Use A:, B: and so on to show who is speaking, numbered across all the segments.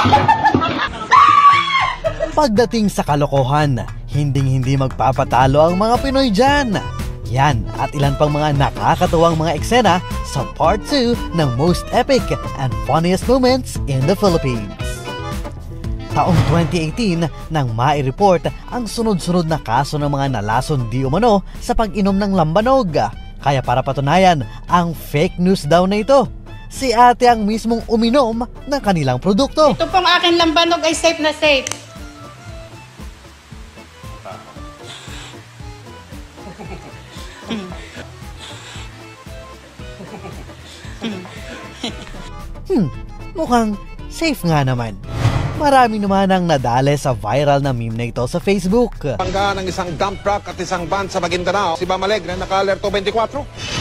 A: Pagdating sa kalokohan, hinding-hindi magpapatalo ang mga Pinoy dyan. Yan at ilan pang mga nakakatuwang mga eksena sa part 2 ng Most Epic and Funniest Moments in the Philippines. Taong 2018 nang mai-report ang sunod-sunod na kaso ng mga nalason di umano sa pag-inom ng lambanog. Kaya para patunayan ang fake news daw na ito, si ate ang mismong uminom ng kanilang produkto.
B: Ito pong aking lambanog ay safe na safe.
A: Mukhang safe nga naman. Marami naman ang nadali sa viral na meme na ito sa Facebook.
C: Bangga ng isang dump truck at isang van sa Maguindanao, si Bamalegre, naka-alerto 24.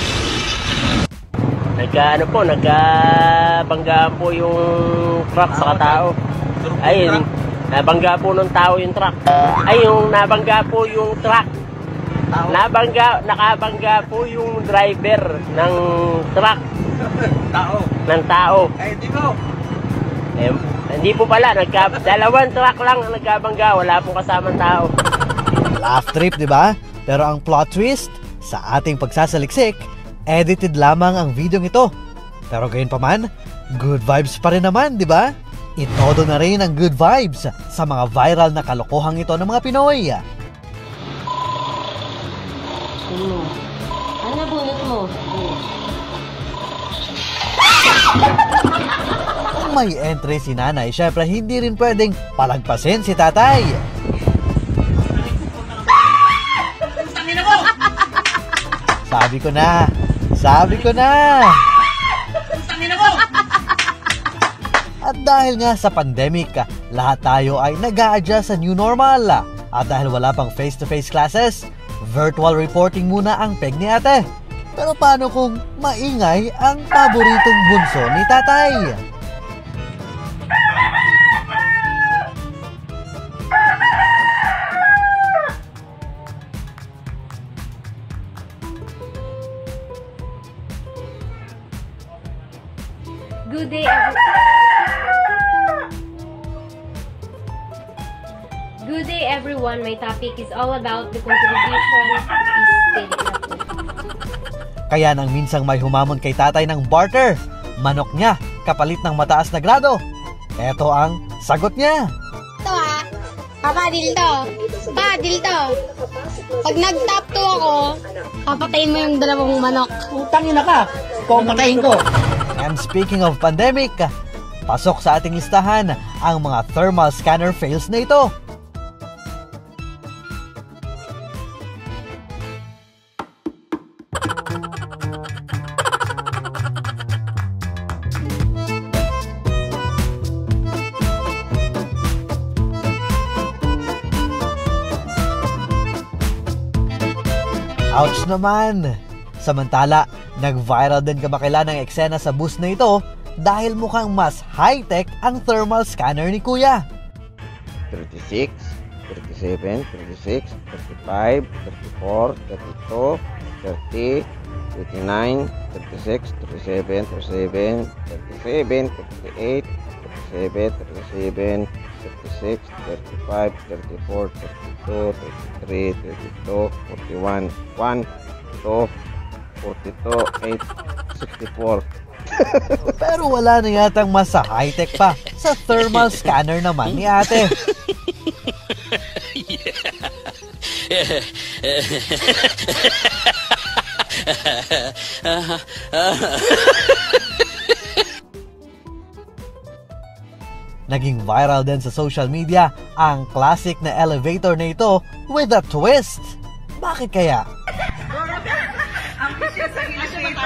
D: Nagkabangga po yung truck sa tao. Ayun, nabangga po ng tao yung truck. Ayun, nabangga po yung truck. Nakabangga po yung driver ng truck. Ng tao. Hindi po pala, dalawang truck lang ang nagkabangga, wala pong kasamang tao.
A: Laugh trip, di ba? Pero ang plot twist, sa ating pagsasaliksik, edited lamang ang video ito. Pero gayon pa man, good vibes pa rin naman, di ba? Itodo na rin ang good vibes sa mga viral na kalokohang ito ng mga Pinoy.
E: Ano bunot mo?
A: Kung may entry si nanay, syempre hindi rin pwedeng palagpasin si tatay. Sabi ko na. At dahil nga sa pandemic, lahat tayo ay nag-a-adjust sa new normal. At dahil wala pang face-to-face classes, virtual reporting muna ang peg ni ate. Pero paano kung maingay ang paboritong bunso ni tatay?
E: Good day everyone. My topic is all about the contribution is steady.
A: Kaya nang minsang may humamon kay tatay ng barter, manok niya kapalit ng mataas na grado. Ito ang sagot niya.
F: Ito papadil to. Pag nag-top 2 ako, papatayin mo yung dalawang manok.
B: Utangin na ka, patayin ko.
A: And speaking of pandemic, pasok sa ating listahan ang mga thermal scanner fails na ito. Ouch naman! Samantala, nag-viral din kamakailan ang eksena sa bus na ito dahil mukhang mas high-tech ang thermal scanner ni Kuya.
G: 36, 37, 36, 35, 34, 32, 30, 29, 36, 37, 37, 37, 38, 37, 37, 36, 35, 34, 32, 33, 32, 41, 1, 2, 42, 8, 64.
A: Pero wala na yatang mas high-tech pa sa thermal scanner naman ni ate. Naging viral din sa social media ang classic na elevator na ito with a twist. Bakit kaya?
B: Ang pisya sa elevator.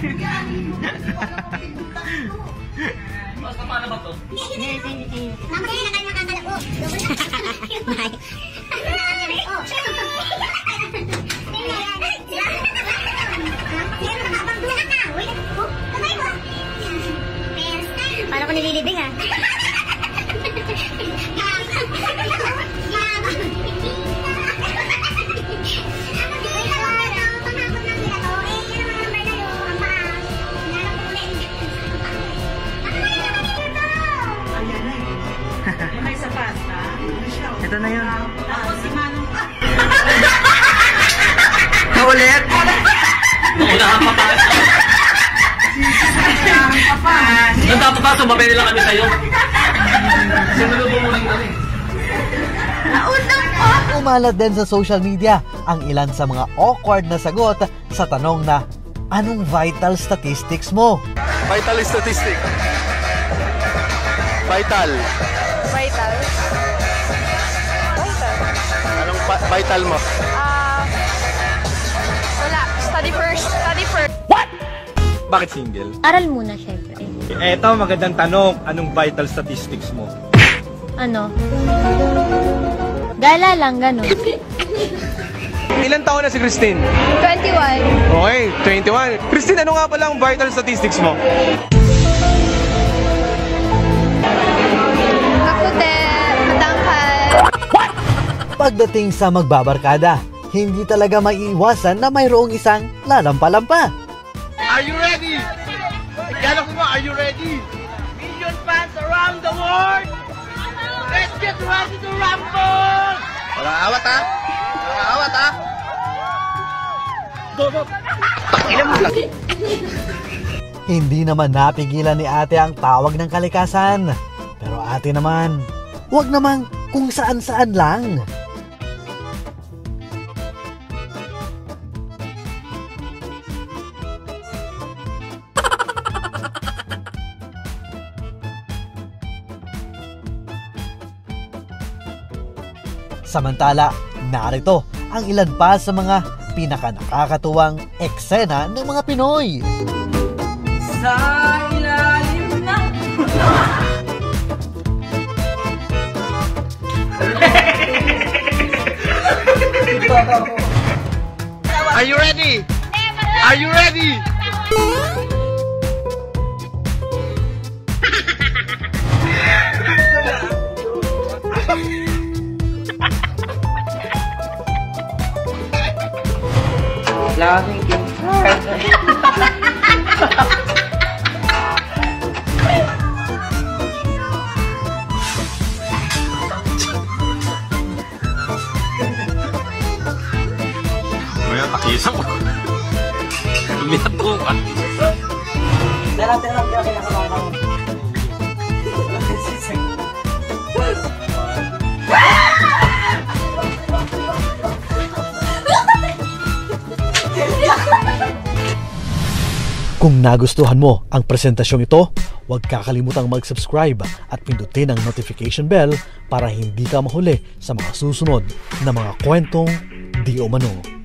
B: Basta paano ba to?
F: Paano ko nililibing ha?
H: Ito na yun.
B: Tapos si Manong.
H: Ulit! Naunahan pa pa. Nung papapasok, mabili lang kami sa'yo. Sinulubong mo lang kami.
A: Umalat din sa social media ang ilan sa mga awkward na sagot sa tanong na, anong vital statistics mo?
I: Vital statistic. Vital.
F: Vital. Vital.
I: Anong vital mo?
F: Wala. Study first. Study first.
I: Bakit single?
F: Aral muna, syempre.
I: Eto, magandang tanong. Anong vital statistics mo?
F: Ano? Gala lang, ganun.
I: Ilan taon na si Christine?
F: 21.
I: Okay, 21. Christine, ano nga pala ang vital statistics mo?
F: Makute, matangkad.
A: Pagdating sa magbabarkada, hindi talaga maiiwasan na mayroong isang lalampa-lampa.
I: Are you ready? Ikala ko mo, are you ready?
H: Million fans around the world! Let's get ready to rumble!
I: Walang awat ha? Walang awat ha?
A: Hindi naman napigilan ni ate ang tawag ng kalikasan. Pero ate naman, wag namang kung saan-saan lang. Samantala, narito ang ilan pa sa mga pinakanakakatuwang eksena ng mga Pinoy.
B: Sa ilalim ng...
I: Are you ready? Are you ready?
H: Laging
I: Ngayon, pakisa mo. Lumihato ka.
H: Tera, kinakabang.
A: Kung nagustuhan mo ang presentasyong ito, huwag kakalimutang mag-subscribe at pindutin ang notification bell para hindi ka mahuli sa mga susunod na mga kwentong di umano.